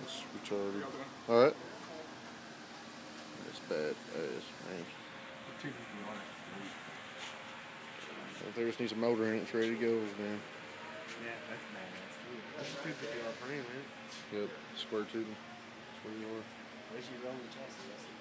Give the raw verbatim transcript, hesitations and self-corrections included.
It's retarded. Alright. That's bad ass, man. If there just needs a motor in it, it's ready to go, man. Yeah, that's badass too. That's a two fifty dollar frame, man. Yep, square tube. Square yard. Unless you roll the chassis, that's